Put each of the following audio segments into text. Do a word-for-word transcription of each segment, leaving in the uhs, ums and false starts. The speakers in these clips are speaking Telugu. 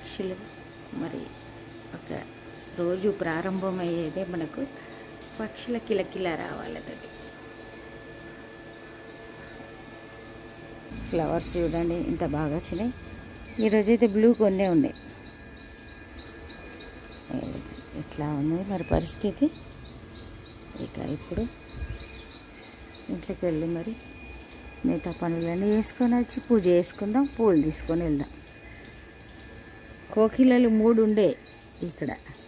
పక్షులు మరి ఒక రోజు ప్రారంభమయ్యేదే మనకు పక్షుల కిలకిల రావాలది. ఫ్లవర్స్ చూడండి ఇంత బాగా వచ్చినాయి. ఈరోజైతే బ్లూ కొన్నే ఉన్నాయి. ఇట్లా ఉంది మరి పరిస్థితి. ఇక ఇప్పుడు ఇంట్లోకి వెళ్ళి మరి మిగతా పనులన్నీ చేసుకొని వచ్చి పూజ చేసుకుందాం, పూలు తీసుకొని వెళ్దాం. కోకిలలు మూడు ఉండే ఇక్కడ.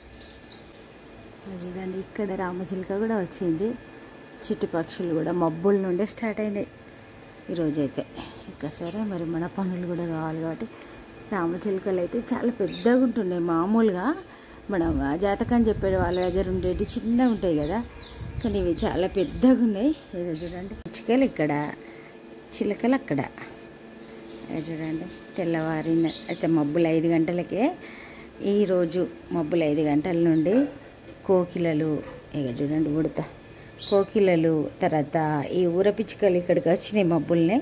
అదేదండి ఇక్కడ రామచిలుక కూడా వచ్చింది. చిట్టి పక్షులు కూడా మబ్బుల నుండే స్టార్ట్ అయినాయి ఈరోజైతే. ఇక సరే మరి మన పనులు కూడా కావాలి కాబట్టి రామచిలుకలు అయితే చాలా పెద్దగా ఉంటున్నాయి. మామూలుగా మనం జాతకం చెప్పే వాళ్ళ దగ్గర ఉండేవి చిన్నగా ఉంటాయి కదా, కానీ ఇవి చాలా పెద్దగా ఉన్నాయి. ఏదో చూడండి చిలుకలు ఇక్కడ, చిలుకలు అక్కడ. చూడండి తెల్లవారిన అయితే మబ్బులు ఐదు గంటలకే ఈరోజు మబ్బులు ఐదు గంటల నుండి కోకిలలు ఇక చూడండి ఉడత కోకిలలు, తర్వాత ఈ ఊర పిచ్చుకలు ఇక్కడికి వచ్చినాయి మబ్బుల్ని.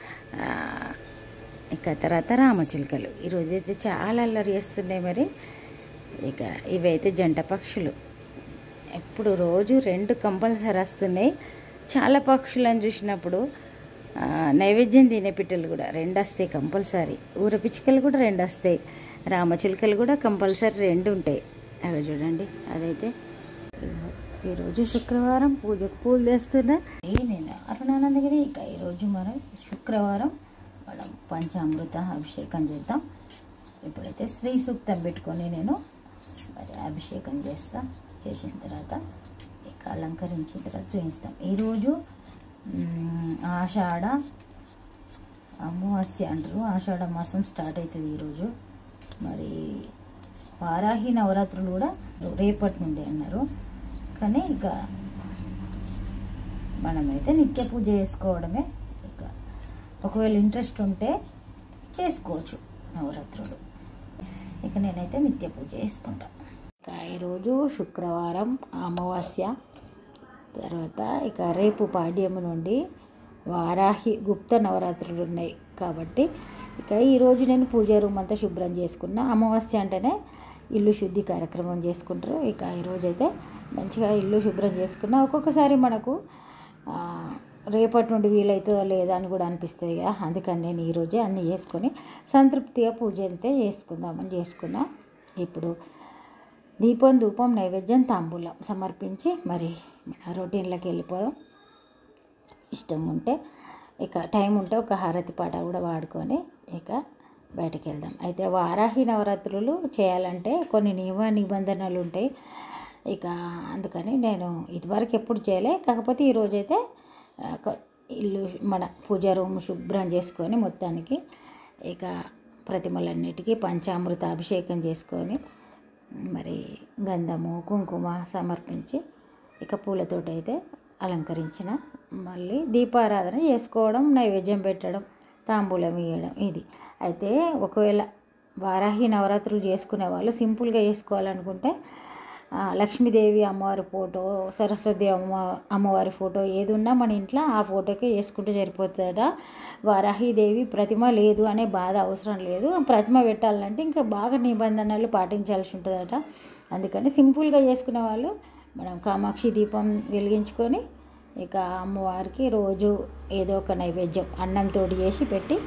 ఇక తర్వాత రామచిలుకలు ఈరోజైతే చాలా అల్లరి చేస్తున్నాయి. మరి ఇక ఇవైతే జంట పక్షులు. ఎప్పుడు రోజు రెండు కంపల్సరీ వస్తున్నాయి. చాలా పక్షులను చూసినప్పుడు నైవేద్యం తినే పిట్టలు కూడా రెండు వస్తాయి కంపల్సరీ. ఊర పిచ్చుకలు కూడా రెండు వస్తాయి. రామచిలుకలు కూడా కంపల్సరీ రెండు ఉంటాయి. అవి చూడండి. అదైతే ఈరోజు శుక్రవారం పూజకు పూలు తెస్తున్నా నేను అరుణానందగిరి. ఇక ఈరోజు మనం శుక్రవారం మనం పంచామృత అభిషేకం చేద్దాం. ఇప్పుడైతే శ్రీ సూక్తం పెట్టుకొని నేను మరి అభిషేకం చేస్తా. చేసిన తర్వాత ఇక అలంకరించిన తర్వాత చూపిస్తాం. ఈరోజు ఆషాఢ అమావాస్య అంటారు. ఆషాఢ మాసం స్టార్ట్ అవుతుంది ఈరోజు. మరి వారాహి నవరాత్రులు కూడా రేపటి నుండి అన్నారు. కానీ ఇక మనమైతే నిత్య పూజ చేసుకోవడమే. ఇక ఒకవేళ ఇంట్రెస్ట్ ఉంటే చేసుకోవచ్చు నవరాత్రులు. ఇక నేనైతే నిత్య పూజ చేసుకుంటా. ఇక ఈరోజు శుక్రవారం అమావాస్య తర్వాత ఇక రేపు పాడ్యం నుండి వారాహి గుప్త నవరాత్రులు ఉన్నాయి కాబట్టి ఇక ఈరోజు నేను పూజ రూమ్ అంతా శుభ్రం చేసుకున్నా. అమావాస్య అంటేనే ఇల్లు శుద్ధి కార్యక్రమం చేసుకుంటారు. ఇక ఈరోజైతే మంచిగా ఇల్లు శుభ్రం చేసుకున్నా. ఒక్కొక్కసారి మనకు రేపటి నుండి వీలవుతుందో లేదా అని కూడా అనిపిస్తుంది కదా, అందుకని నేను ఈరోజే అన్నీ చేసుకొని సంతృప్తిగా పూజ అయితే చేసుకుందామని చేసుకున్నా. ఇప్పుడు దీపం ధూపం నైవేద్యం తాంబూలం సమర్పించి మరి మన రొటీన్లోకి వెళ్ళిపోదాం. ఇష్టం ఉంటే ఇక టైం ఉంటే ఒక హారతి పాట కూడా వాడుకొని ఇక బయటకు వెళ్దాం. అయితే వారాహి నవరాత్రులు చేయాలంటే కొన్ని నియమ నిబంధనలు ఉంటాయి. ఇక అందుకని నేను ఇదివరకు ఎప్పుడు చేయలే. కాకపోతే ఈరోజైతే ఇల్లు మన పూజ రూమ్ శుభ్రం చేసుకొని మొత్తానికి ఇక ప్రతిమలన్నిటికీ పంచామృత అభిషేకం చేసుకొని మరి గంధము కుంకుమ సమర్పించి ఇక పూలతోటి అయితే అలంకరించిన. మళ్ళీ దీపారాధన చేసుకోవడం, నైవేద్యం పెట్టడం, తాంబూలం ఇవ్వడం ఇది. అయితే ఒకవేళ వారాహి నవరాత్రులు చేసుకునే వాళ్ళు సింపుల్గా చేసుకోవాలనుకుంటే లక్ష్మీదేవి అమ్మవారి ఫోటో, సరస్వతి అమ్మ అమ్మవారి ఫోటో ఏది ఉన్నా మన ఇంట్లో ఆ ఫోటోకే వేసుకుంటే సరిపోతుందట. వారాహిదేవి ప్రతిమ లేదు అనే బాధ అవసరం లేదు. ప్రతిమ పెట్టాలంటే ఇంకా బాగా నిబంధనలు పాటించాల్సి ఉంటుందట. అందుకని సింపుల్గా చేసుకునే వాళ్ళు మనం కామాక్షి దీపం వెలిగించుకొని ఇక అమ్మవారికి రోజు ఏదో ఒక నైవేద్యం అన్నంతో చేసి పెట్టి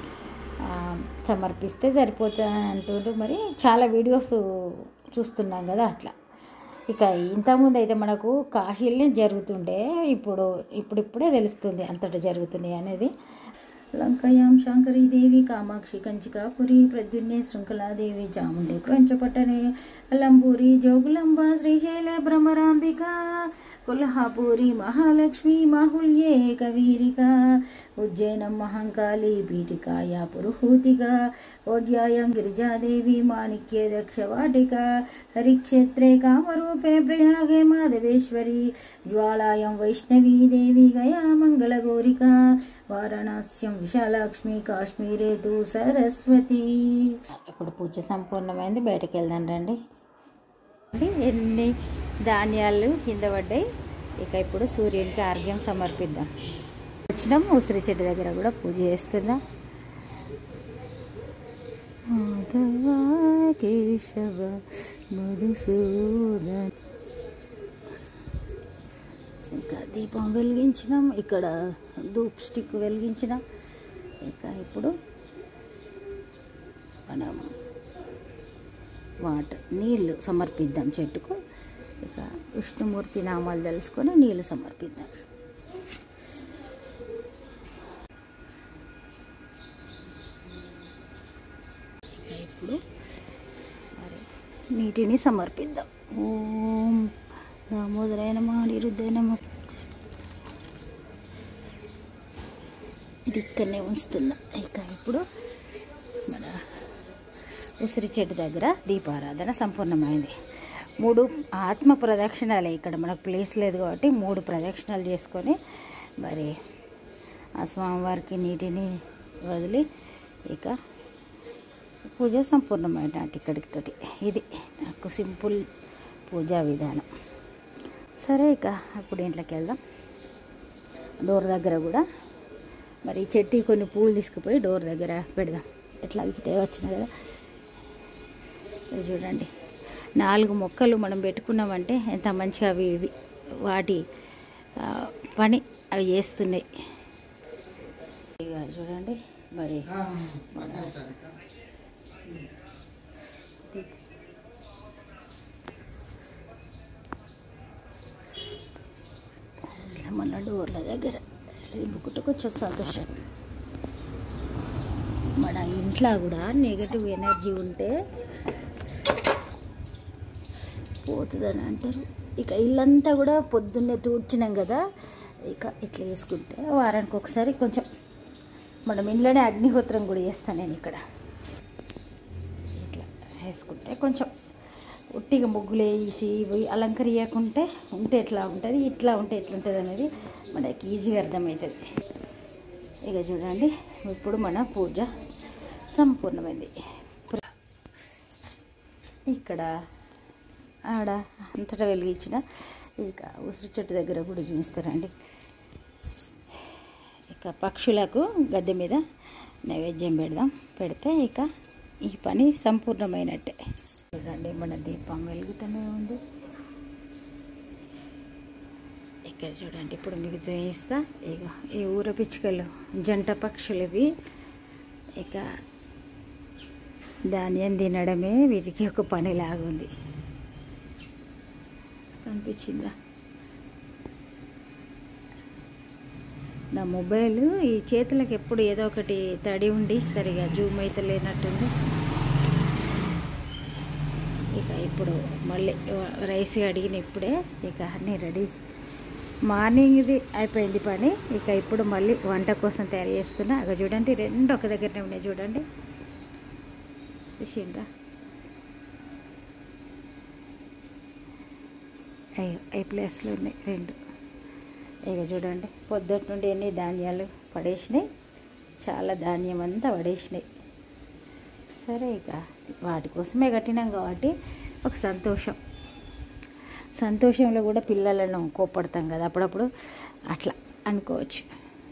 సమర్పిస్తే సరిపోతుంది అంటుండ్రు. మరి చాలా వీడియోస్ చూస్తున్నాం కదా అట్లా. ఇక ఇంతకుముందు అయితే మనకు కాశీల్ని జరుగుతుండే, ఇప్పుడు ఇప్పుడిప్పుడే తెలుస్తుంది అంతటా జరుగుతున్నాయి అనేది. లంకయాం శాంకరీదేవి కామాక్షి కంచికాపురి ప్రద్యున్నే శృంఖలాదేవి చాముండే క్రంచపట్టనే అల్లంపూరి జోగులంబ శ్రీశైల భ్రమరాంబిక కొల్హాపూరి మహాలక్ష్మి మాహుల్యే కవీరిక ఉజ్జయినం మహంకాళి పీఠికాయ పురుహూతిక ఓడ్యాయం గిరిజాదేవి మాణిక్యే దక్షవాటిక హరిక్షేత్రే కామరూపే ప్రయాగే మాధవేశ్వరి జ్వాలాయం వైష్ణవీ దేవి గయా మంగళగౌరిక వారణాస్యం విశాలాక్ష్మి కాశ్మీరే తు సరస్వతి. ఇప్పుడు పూజ సంపూర్ణమైంది. బయటకు వెళ్దాం రండి. ఎన్ని ధాన్యాలు కింద పడ్డాయి. ఇక ఇప్పుడు సూర్యునికి ఆర్ఘ్యం సమర్పిద్దాం. వచ్చినాం ఉసిరి చెట్టు దగ్గర కూడా పూజ చేస్తున్నాం. కేశవ మధుసూదన. ఇంకా దీపం వెలిగించినాం, ఇక్కడ ధూప్ స్టిక్ వెలిగించినాం. ఇంకా ఇప్పుడు మనం వాటర్ నీళ్ళు సమర్పిద్దాం చెట్టుకు. ఇక విష్ణుమూర్తి నామాలు తెలుసుకొని నీళ్ళు సమర్పిద్దాం. ఇక ఇప్పుడు మరి నీటిని సమర్పిద్దాం. ఓం దామోదరాయ నమః అనిరుద్ధాయ నమః. ఇది ఇక్కడనే ఉంచుతున్నా. ఇక ఇప్పుడు మన ఉసిరి చెట్టు దగ్గర దీపారాధన సంపూర్ణమైంది. మూడు ఆత్మ ప్రదక్షిణాలే, ఇక్కడ మనకు ప్లేస్ లేదు కాబట్టి మూడు ప్రదక్షిణాలు చేసుకొని మరి ఆ స్వామివారికి నీటిని వదిలి ఇక పూజ సంపూర్ణమైన ఇక్కడికి తోటి. ఇది నాకు సింపుల్ పూజా విధానం. సరే, ఇక ఇప్పుడు ఇంట్లోకి వెళ్దాం. డోర్ దగ్గర కూడా మరి చెట్టు కొన్ని పూలు తీసుకుపోయి డోర్ దగ్గర పెడదాం. ఎట్లా ఇటే వచ్చిన కదా, చూడండి నాలుగు మొక్కలు మనం పెట్టుకున్నామంటే ఎంత మంచిగా అవి ఇవి వాటి పని అవి చేస్తున్నాయి. ఇక చూడండి మరి మన డోర్ల దగ్గర దింపుకుంటే కొంచెం సంతోషం. మన ఇంట్లో కూడా నెగటివ్ ఎనర్జీ ఉంటే పోతుందని అంటారు. ఇక ఇల్లంతా కూడా పొద్దున్నే తూడ్చినాం కదా, ఇక ఇట్లా వేసుకుంటే వారానికి ఒకసారి కొంచెం మనం ఇంట్లోనే అగ్నిహోత్రం కూడా చేస్తాను నేను. ఇక్కడ ఇట్లా వేసుకుంటే కొంచెం ఉట్టిగా ముగ్గులు వేసి అలంకరియకుంటే ఉంటే ఎట్లా ఉంటుంది, ఇట్లా ఉంటే ఎట్లుంటుంది అనేది మనకి ఈజీగా అర్థమవుతుంది. ఇక చూడండి ఇప్పుడు మన పూజ సంపూర్ణమైంది. ఇక్కడ ఆడ అంతటా వెలిగించిన ఇక ఉసిరి చెట్టు దగ్గర కూడా చూపిస్తారండి. ఇక పక్షులకు గద్దె మీద నైవేద్యం పెడదాం. పెడితే ఇక ఈ పని సంపూర్ణమైనట్టే. చూడండి మన దీపం వెలుగుతూనే ఉంది. ఇక్కడ చూడండి ఇప్పుడు మీకు చూపిస్తా. ఇక ఈ ఊర పిచ్చుకలు జంట పక్షులు ఇవి. ఇక ధాన్యం తినడమే వీటికి ఒక పని లాగుంది. కనిపించిందా? నా మొబైల్ ఈ చేతులకు ఎప్పుడు ఏదో ఒకటి తడి ఉండి సరిగా జూమ్ అయితే లేనట్టుంది. ఇక ఇప్పుడు మళ్ళీ రైస్ అడిగిన ఇప్పుడే ఇక అన్నీ రెడీ. మార్నింగ్ది అయిపోయింది పని. ఇక ఇప్పుడు మళ్ళీ వంట కోసం తయారు చేస్తున్నా. అక్కడ చూడండి రెండు ఒక దగ్గరనే ఉన్నాయి. చూడండి చూసిండ్రా? అయ్యో ఐ ప్లేస్లో ఉన్నాయి రెండు. ఇక చూడండి పొద్దుటి నుండి ఎన్ని ధాన్యాలు పడేసినాయి, చాలా ధాన్యం అంతా పడేసినాయి. సరే ఇక వాటి కోసమే కట్టినాం కాబట్టి ఒక సంతోషం. సంతోషంలో కూడా పిల్లలను కోప్పడతాం కదా అప్పుడప్పుడు, అట్లా అనుకోవచ్చు.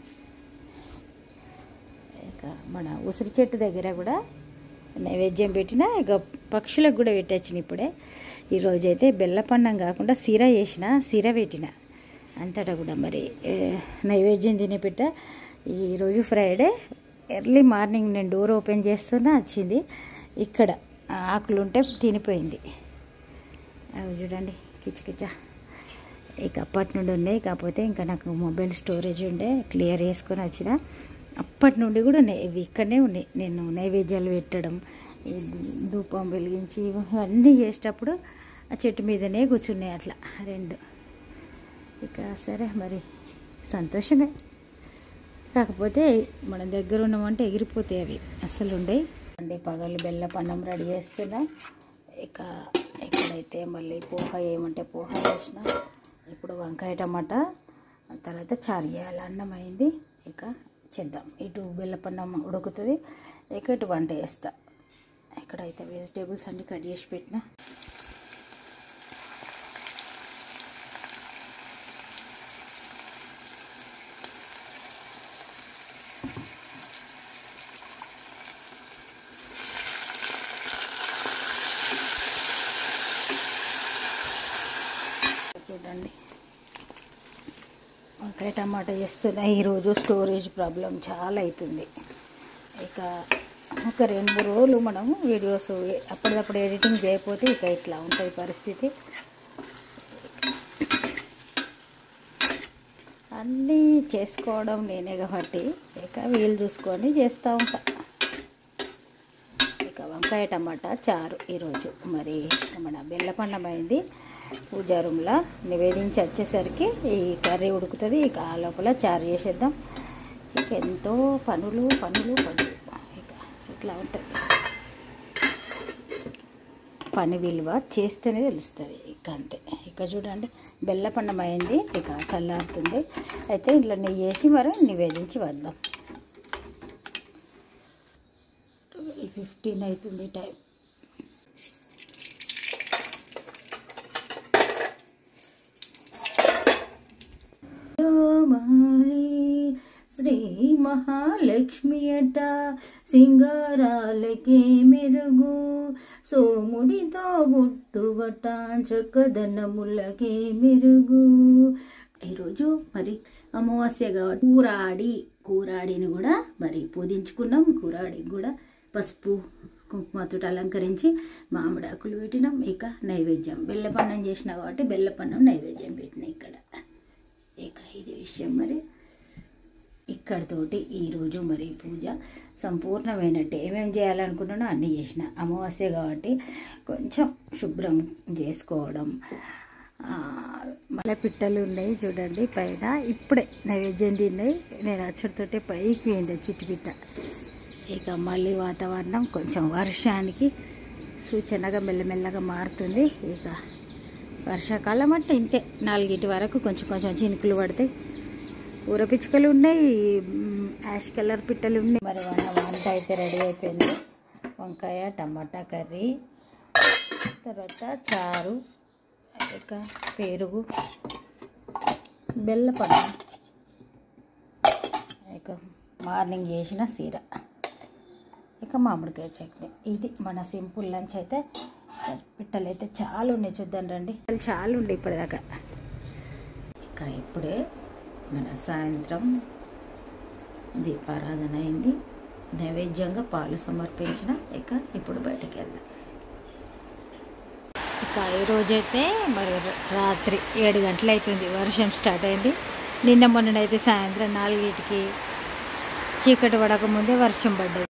ఇక మన ఉసిరి చెట్టు దగ్గర కూడా నైవేద్యం పెట్టిన, ఇక పక్షులకు కూడా పెట్టొచ్చిన. ఇప్పుడే ఈరోజైతే బెల్లపన్నం కాకుండా సిర చేసిన, సిర పెట్టిన అంతటా కూడా మరి నైవేద్యం తినిపెట్ట. ఈరోజు ఫ్రైడే ఎర్లీ మార్నింగ్ నేను డోర్ ఓపెన్ చేస్తున్నా వచ్చింది. ఇక్కడ ఆకులు ఉంటే తినిపోయింది. అవి చూడండి కిచకిచ. ఇక అప్పటి నుండి ఉన్నాయి, కాకపోతే ఇంకా నాకు మొబైల్ స్టోరేజ్ ఉండే క్లియర్ చేసుకొని వచ్చిన. అప్పటి నుండి కూడా ఉన్నాయి, ఇవి ఇక్కడనే ఉన్నాయి. నేను నైవేద్యాలు పెట్టడం, ధూపం వెలిగించి ఇవన్నీ చేసేటప్పుడు ఆ చెట్టు మీదనే కూర్చున్నాయి అట్లా రెండు. ఇక సరే మరి సంతోషమే, కాకపోతే మన దగ్గర ఉన్నామంటే ఎగిరిపోతాయి అవి, అస్సలు ఉండేవి. అంటే పగలు బెల్లపన్నం రెడీ చేస్తున్నా. ఇక ఎక్కడైతే మళ్ళీ పోహ ఏమంటే పోహ వేసిన. ఇప్పుడు వంకాయ టమాటా తర్వాత చారు చేయాలి. అన్నం అయింది, ఇక చేద్దాం. ఇటు బెల్లపన్నం ఉడుకుతుంది, ఇక ఇటు వంట చేస్తా. ఎక్కడైతే వెజిటేబుల్స్ అన్నీ కట్ చేసి పెట్టిన. చూడండి వంకాయ టమాటా చేస్తున్నా. ఈరోజు స్టోరేజ్ ప్రాబ్లం చాలా అవుతుంది. ఇక ఒక రెండు మూడు రోజులు మనము వీడియోస్ అప్పటికప్పుడు ఎడిటింగ్ చేయకపోతే ఇక ఇట్లా ఉంటుంది పరిస్థితి. అన్నీ చేసుకోవడం నేనే కాబట్టి ఇక వీలు చూసుకొని చేస్తూ ఉంటా. ఇక వంకాయ టమాటా చారు ఈరోజు. మరి మన బెల్లపండం అయింది, పూజా రూమ్లో నివేదించి వచ్చేసరికి ఈ కర్రీ ఉడుకుతుంది. ఇక ఆ లోపల చారు చేసేద్దాం. ఇక ఎంతో పనులు పనులు పనులు ఇక ఇట్లా ఉంటుంది. పని విలువ చేస్తేనే తెలుస్తుంది. ఇక అంతే. ఇక చూడండి బెల్లపండం అయింది, ఇక చల్లారుతుంది. అయితే ఇట్లా నెయ్యి వేసి మరి నివేదించి వద్దాం. ట్వెల్వ్ ఫిఫ్టీన్ అవుతుంది టైం. శ్రీ మహాలక్ష్మి అట సింగారాలకే మెరుగు, సోముడితో బుట్టుబట చక్కదనములకే మెరుగు. ఈరోజు మరి అమావాస్య కాబట్టి కూరాడి కూరాడిని కూడా మరి పూజించుకున్నాం. కూరాడికి కూడా పసుపు కుంకుమతో అలంకరించి మామిడాకులు పెట్టినాం. ఇక నైవేద్యం బెల్లపన్నం చేసిన కాబట్టి బెల్లపన్నం నైవేద్యం పెట్టిన ఇక్కడ. ఇక ఇది విషయం. మరి ఇక్కడితోటి ఈరోజు మరి పూజ సంపూర్ణమైనట్టు. ఏమేమి చేయాలనుకున్నానో అన్నీ చేసిన. అమావాస్య కాబట్టి కొంచెం శుభ్రం చేసుకోవడం. మళ్ళీ పిట్టలు ఉన్నాయి చూడండి పైన. ఇప్పుడే నైవేద్యం తిన్నాయి. నేను అచ్చడితోటే పైకి పోయింది చిట్టుపిట్ట. ఇక మళ్ళీ వాతావరణం కొంచెం వర్షానికి సూచనగా మెల్లమెల్లగా మారుతుంది. ఇక వర్షాకాలం అంటే ఇంతే, నాలుగింటి వరకు కొంచెం కొంచెం చినుకులు పడతాయి. ఊర పిచ్చుకలు ఉన్నాయి, యాష్ కలర్ పిట్టలు ఉన్నాయి. మరి మన వంట అయితే రెడీ అయిపోయింది. వంకాయ టమాటా కర్రీ, తర్వాత చారు, ఇక పెరుగు, బెల్లపన్నం, ఇక మార్నింగ్ చేసిన సీర, ఇక మామిడికాయ చట్నీ. ఇది మన సింపుల్ లంచ్. అయితే పిట్టలు అయితే చాలా ఉన్నాయి, చూద్దాం రండి. చాలా ఉండే ఇప్పటిదాకా. ఇక ఇప్పుడే మన సాయంత్రం దీపారాధన అయింది, నైవేద్యంగా పాలు సమర్పించిన. ఇక ఇప్పుడు బయటకు వెళ్దాం. ఇక ఈరోజైతే మరి రాత్రి ఏడు గంటలు అవుతుంది, వర్షం స్టార్ట్ అయింది. నిన్న మొన్ననైతే సాయంత్రం నాలుగింటికి చీకటి పడకముందే వర్షం పడ్డది.